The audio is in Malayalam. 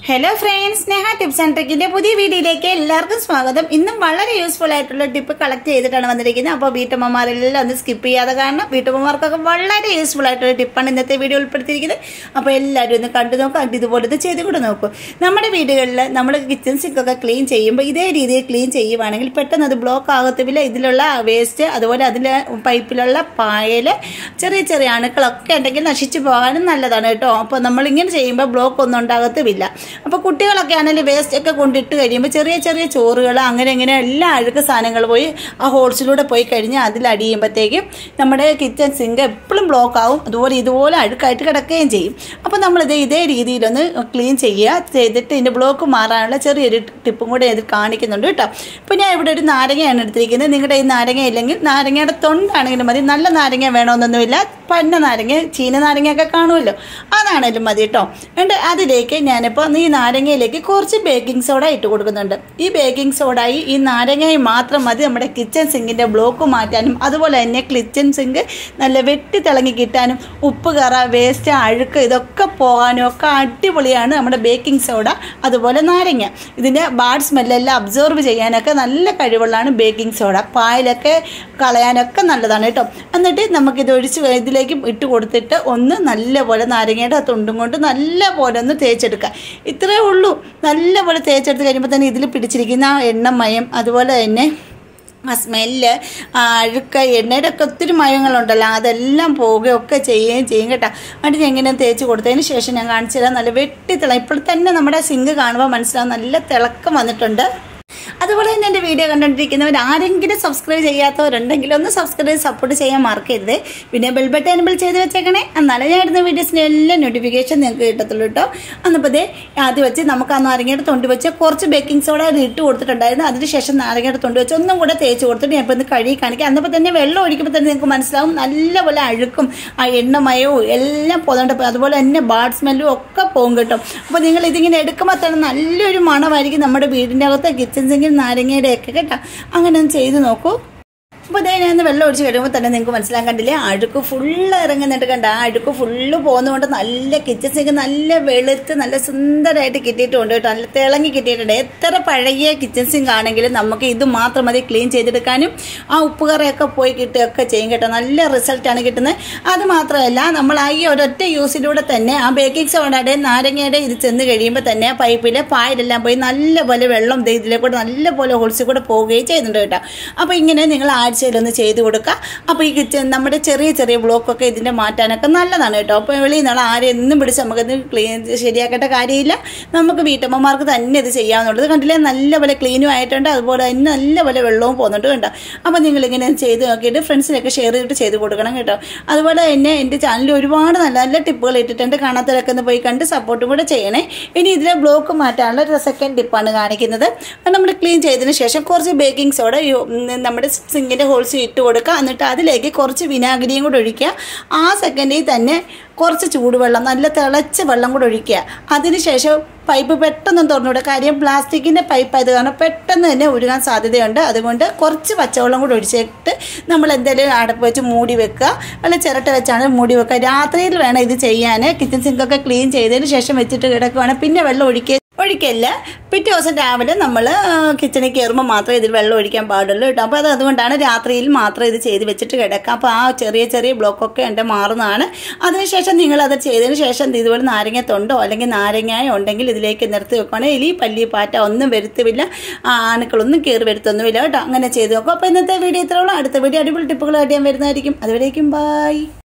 Hello friends, Sneha tips and ട്രിക്കിന്റെ പുതിയ വീഡിയോയിലേക്ക് എല്ലാവർക്കും സ്വാഗതം. ഇന്നും വളരെ യൂസ്ഫുൾ ആയിട്ടുള്ള ടിപ്പ് കളക്ട് ചെയ്തിട്ടാണ് വന്നിരിക്കുന്നത്. അപ്പോൾ വീട്ടമ്മമാരെല്ലാം ഒന്ന് സ്കിപ്പ് ചെയ്യാതെ കാണണം. വീട്ടമ്മമാർക്കൊക്കെ വളരെ യൂസ്ഫുൾ ആയിട്ടുള്ള ടിപ്പാണ് ഇന്നത്തെ വീഡിയോ ഉൾപ്പെടുത്തിയിരിക്കുന്നത്. അപ്പോൾ എല്ലാവരും ഒന്ന് കണ്ടു നോക്കാം, ഇതുപോലത്തെ ചെയ്ത് കൂടെ നോക്കും. നമ്മുടെ വീടുകളിൽ നമ്മൾ കിച്ചൺ സിങ്കൊക്കെ ക്ലീൻ ചെയ്യുമ്പോൾ ഇതേ രീതിയിൽ ക്ലീൻ ചെയ്യുവാണെങ്കിൽ പെട്ടെന്ന് അത് ബ്ലോക്ക് ആകത്തുമില്ല. ഇതിലുള്ള വേസ്റ്റ്, അതുപോലെ അതിൻ്റെ പൈപ്പിലുള്ള പായൽ, ചെറിയ ചെറിയ അണുക്കളൊക്കെ ഉണ്ടെങ്കിൽ നശിച്ചു പോകാനും നല്ലതാണ് കേട്ടോ. അപ്പോൾ നമ്മളിങ്ങനെ ചെയ്യുമ്പോൾ ബ്ലോക്ക് ഒന്നും ഉണ്ടാകത്തുമില്ല. അപ്പോൾ കുട്ടികളൊക്കെ ആണെങ്കിൽ വേസ്റ്റ് ഒക്കെ കൊണ്ടിട്ട് കഴിയുമ്പോൾ ചെറിയ ചെറിയ ചോറുകൾ അങ്ങനെ ഇങ്ങനെ എല്ലാ അഴുക്ക് സാധനങ്ങൾ പോയി ആ ഹോൾസിലൂടെ പോയി കഴിഞ്ഞാൽ അതിലടിയുമ്പോഴത്തേക്കും നമ്മുടെ കിച്ചൺ സിങ്ക് എപ്പോഴും ബ്ലോക്ക് ആവും. അതുപോലെ ഇതുപോലെ അഴുക്കായിട്ട് കിടക്കുകയും ചെയ്യും. അപ്പോൾ നമ്മളിത് ഇതേ രീതിയിലൊന്ന് ക്ലീൻ ചെയ്തിട്ട് ഇതിൻ്റെ ബ്ലോക്ക് മാറാനുള്ള ചെറിയൊരു ടിപ്പും കൂടെ ഇതിൽ കാണിക്കുന്നുണ്ട് കേട്ടോ. ഇപ്പോൾ ഞാൻ ഇവിടെ ഒരു നാരങ്ങയാണ് എടുത്തിരിക്കുന്നത്. നിങ്ങളുടെ ഈ നാരങ്ങ ഇല്ലെങ്കിൽ നാരങ്ങയുടെ തൊണ്ടാണെങ്കിലും മതി. നല്ല നാരങ്ങ വേണമെന്നൊന്നുമില്ല, പന്ന നാരങ്ങ, ചീന നാരങ്ങയൊക്കെ കാണുമല്ലോ, അതാണേലും മതി കേട്ടോ. എന്നിട്ട് അതിലേക്ക് ഞാനിപ്പോൾ ഈ നാരങ്ങയിലേക്ക് കുറച്ച് ബേക്കിംഗ് സോഡ ഇട്ട് കൊടുക്കുന്നുണ്ട്. ഈ ബേക്കിംഗ് സോഡായി ഈ നാരങ്ങയും മാത്രം മതി നമ്മുടെ കിച്ചൺ സിങ്കിൻ്റെ ബ്ലോക്ക് മാറ്റാനും അതുപോലെ തന്നെ കിച്ചൺ സിങ്ക് നല്ല വെട്ടി തിളങ്ങി കിട്ടാനും ഉപ്പ് കറ, വേസ്റ്റ്, അഴുക്ക് ഇതൊക്കെ പോകാനും ഒക്കെ അടിപൊളിയാണ് നമ്മുടെ ബേക്കിംഗ് സോഡ. അതുപോലെ നാരങ്ങ ഇതിൻ്റെ ബാഡ് സ്മെല്ലെല്ലാം അബ്സോർവ് ചെയ്യാനൊക്കെ നല്ല കഴിവുള്ളതാണ് ബേക്കിംഗ് സോഡ. പായലൊക്കെ കളയാനൊക്കെ നല്ലതാണ് കേട്ടോ. എന്നിട്ട് നമുക്കിത് ഒഴിച്ച് ഇതിലേക്ക് ഇട്ട് കൊടുത്തിട്ട് ഒന്ന് നല്ലപോലെ നാരങ്ങയുടെ തുണ്ടും കൊണ്ട് നല്ലപോലെ ഒന്ന് തേച്ചെടുക്കുക. ഇത്രയേ ഉള്ളൂ. നല്ലപോലെ തേച്ചെടുത്ത് കഴിയുമ്പോൾ തന്നെ ഇതിൽ പിടിച്ചിരിക്കുന്ന എണ്ണമയം, അതുപോലെ തന്നെ ആ സ്മെല്ല്, അഴുക്ക, എണ്ണയുടെ ഒക്കെ ഒത്തിരി മയങ്ങളുണ്ടല്ലോ, അതെല്ലാം പോവുകയൊക്കെ ചെയ്യുകയും ചെയ്യും കേട്ടോ. എന്നിട്ട് എങ്ങനെ തേച്ച് കൊടുത്തതിന് ശേഷം ഞാൻ കാണിച്ചു തരാം. നല്ല വെട്ടിത്തിള ഇപ്പോൾ തന്നെ നമ്മുടെ സിങ്ക് കാണുമ്പോൾ മനസ്സിലാവും നല്ല തിളക്കം വന്നിട്ടുണ്ട്. അതുപോലെ തന്നെ എൻ്റെ വീഡിയോ കണ്ടുകൊണ്ടിരിക്കുന്നവർ ആരെങ്കിലും സബ്സ്ക്രൈബ് ചെയ്യാത്തവരുണ്ടെങ്കിൽ ഒന്ന് സബ്സ്ക്രൈബ് ചെയ്ത് സപ്പോർട്ട് ചെയ്യാൻ മറക്കരുത്. പിന്നെ ബെൽ ബട്ടൺ എനേബിൾ ചെയ്ത് വെച്ചേക്കണേ, എന്നാലും ഞാൻ ഇടുന്ന വീഡിയോസിൻ്റെ എല്ലാ നോട്ടിഫിക്കേഷൻ നിങ്ങൾക്ക് കിട്ടത്തുള്ളൂ കേട്ടോ. അന്നിപ്പോൾ ആദ്യം വെച്ച് നമുക്ക് ആ നാരങ്ങയുടെ തൊണ്ട് വെച്ച് കുറച്ച് ബേക്കിംഗ് സോഡ ഇട്ട് കൊടുത്തിട്ടുണ്ടായിരുന്നു. അതിനുശേഷം നാരങ്ങയുടെ തൊണ്ട് വെച്ച് ഒന്നും കൂടെ തേച്ച് കൊടുത്തിട്ട് ഞാൻ ഇപ്പോൾ ഒന്ന് കഴുകി കാണിക്കാം. അന്നപ്പോൾ തന്നെ വെള്ളം ഒഴിക്കുമ്പോൾ തന്നെ നിങ്ങൾക്ക് മനസ്സിലാവും നല്ലപോലെ അഴുക്കും ആ എണ്ണമയവും എല്ലാം പോകുന്നുണ്ട്. അതുപോലെ തന്നെ ബാഡ് സ്മെല്ലും ഒക്കെ പോകും കേട്ടോ. അപ്പോൾ നിങ്ങൾ ഇതിങ്ങനെ എടുക്കുമ്പോൾ തന്നെ നല്ലൊരു മണമായിരിക്കും നമ്മുടെ വീടിൻ്റെ അകത്ത് കിച്ചൺ സിങ്കിൽ നാരങ്ങയുടെ ഒക്കെ കേട്ടോ. അങ്ങനെ ഒന്ന് ചെയ്ത് നോക്കൂ. അപ്പോൾ അതേ ഞാൻ വെള്ളം ഒഴിച്ച് കഴിയുമ്പോൾ തന്നെ നിങ്ങൾക്ക് മനസ്സിലാക്കാൻ കണ്ടില്ലേ, അഴുക്ക് ഫുള്ള് ഇറങ്ങുന്നുണ്ട് കണ്ട. ആ അഴുക്ക് ഫുള്ള് പോകുന്നതുകൊണ്ട് നല്ല കിച്ചൺ സിങ്ക് നല്ല വെളുത്ത് നല്ല സുന്ദരമായിട്ട് കിട്ടിയിട്ടുണ്ട് കേട്ടോ. നല്ല തിളങ്ങി കിട്ടിയിട്ടുണ്ട്. എത്ര പഴകിയ കിച്ചൺ സിങ്ക് ആണെങ്കിലും നമുക്ക് ഇത് മാത്രം മതി ക്ലീൻ ചെയ്തെടുക്കാനും. ആ ഉപ്പുകറയൊക്കെ പോയി കിട്ടുകയൊക്കെ ചെയ്യും കേട്ടോ. നല്ല റിസൾട്ടാണ് കിട്ടുന്നത്. അത് മാത്രമല്ല, നമ്മൾ ഈ ഒരൊറ്റ യൂസിലൂടെ തന്നെ ആ ബേക്കിംഗ് സോഡയുടെ നാരങ്ങയുടെ ഇത് ചെന്ന് കഴിയുമ്പോൾ തന്നെ പൈപ്പിലെ പായലെല്ലാം പോയി നല്ലപോലെ വെള്ളം ഇതിലേക്കൂടെ നല്ലപോലെ ഹോൾസിൽ കൂടെ പോവുകയും ചെയ്യുന്നുണ്ട് കേട്ടോ. അപ്പോൾ ഇങ്ങനെ നിങ്ങൾ ഒന്ന് ചെയ്ത് കൊടുക്കുക. അപ്പോൾ ഈ കിച്ചൺ നമ്മുടെ ചെറിയ ചെറിയ ബ്ലോക്കൊക്കെ ഇതിൻ്റെ മാറ്റാനൊക്കെ നല്ലതാണ് കേട്ടോ. അപ്പോൾ വെളിയിൽ നിന്നുള്ള ആരെയൊന്നും പിടിച്ച് നമുക്കത് ക്ലീൻ ശരിയാക്കേണ്ട കാര്യമില്ല. നമുക്ക് വീട്ടമ്മമാർക്ക് തന്നെ ഇത് ചെയ്യാവുന്നുള്ളത്. കണ്ടില്ലേ, നല്ലപോലെ ക്ലീനും ആയിട്ടുണ്ട്. അതുപോലെ തന്നെ നല്ലപോലെ വെള്ളവും പോകുന്നുണ്ട് കേട്ടോ. അപ്പോൾ നിങ്ങളിങ്ങനെ ചെയ്ത് നോക്കിയിട്ട് ഫ്രണ്ട്സിനൊക്കെ ഷെയർ ചെയ്തിട്ട് ചെയ്ത് കൊടുക്കണം കേട്ടോ. അതുപോലെ തന്നെ എൻ്റെ ചാനലിൽ ഒരുപാട് നല്ല നല്ല ടിപ്പുകൾ ഇട്ടിട്ടുണ്ട്. കാണാത്തവരൊക്കെ ഒന്ന് പോയി കണ്ട് സപ്പോർട്ടും കൂടെ ചെയ്യണേ. ഇനി ഇതിലെ ബ്ലോക്ക് മാറ്റാനുള്ള ഒരു സെക്കൻഡ് ടിപ്പാണ് കാണിക്കുന്നത്. നമ്മൾ ക്ലീൻ ചെയ്തതിന് ശേഷം കുറച്ച് ബേക്കിംഗ് സോഡ നമ്മുടെ സിങ്കിൻ്റെ ഹോൾസ് ഇട്ട് കൊടുക്കുക. എന്നിട്ട് അതിലേക്ക് കുറച്ച് വിനാഗിരിയും കൂടെ ഒഴിക്കുക. ആ സെക്കൻഡിൽ തന്നെ കുറച്ച് ചൂടുവെള്ളം, നല്ല തിളച്ച വെള്ളം കൂടെ ഒഴിക്കുക. അതിനുശേഷം പൈപ്പ് പെട്ടെന്ന് തുറന്നുവിടുക. കാര്യം പ്ലാസ്റ്റിക്കിൻ്റെ പൈപ്പ് ആയത് കാരണം പെട്ടെന്ന് തന്നെ ഒഴുകാൻ സാധ്യതയുണ്ട്. അതുകൊണ്ട് കുറച്ച് പച്ചവെള്ളം കൂടെ ഒഴിച്ചിട്ട് നമ്മൾ എന്തെങ്കിലും അടപ്പ് വെച്ച് മൂടി വെക്കുക. അല്ല ചിരട്ട വെച്ചാണ് മൂടി വെക്കുക. രാത്രിയിൽ വേണം ഇത് ചെയ്യാൻ. കിച്ചൺ സിങ്കൊക്കെ ക്ലീൻ ചെയ്തതിന് ശേഷം വെച്ചിട്ട് കിടക്കുകയാണ്. പിന്നെ വെള്ളം ഒഴിക്കല്ല. പിറ്റേ ദിവസം രാവിലെ നമ്മൾ കിച്ചണിൽ കയറുമ്പോൾ മാത്രമേ ഇതിൽ വെള്ളം ഒഴിക്കാൻ പാടുള്ളൂ കേട്ടോ. അപ്പോൾ അതുകൊണ്ടാണ് രാത്രിയിൽ മാത്രം ഇത് ചെയ്ത് വെച്ചിട്ട് കിടക്കുക. അപ്പോൾ ആ ചെറിയ ചെറിയ ബ്ലോക്കൊക്കെ എൻ്റെ മാറുന്നതാണ്. അതിനുശേഷം നിങ്ങളത് ചെയ്തതിന് ശേഷം ഇതുപോലെ നാരങ്ങ തൊണ്ടോ അല്ലെങ്കിൽ നാരങ്ങയോ ഉണ്ടെങ്കിൽ ഇതിലേക്ക് നിർത്തി വെക്കുകയാണെങ്കിൽ എലി, പല്ലി, പാറ്റ ഒന്നും വരുത്തില്ല, ആണുക്കളൊന്നും കയറി വരുത്തൊന്നുമില്ല കേട്ടോ. അങ്ങനെ ചെയ്ത് നോക്കും. അപ്പോൾ ഇന്നത്തെ വീഡിയോ ഇത്രയുള്ളൂ. അടുത്ത വീഡിയോ അടിപൊളി ടിപ്പുകളായിട്ട് ഞാൻ വരുന്നതായിരിക്കും. അതുവരേക്കും ബൈ.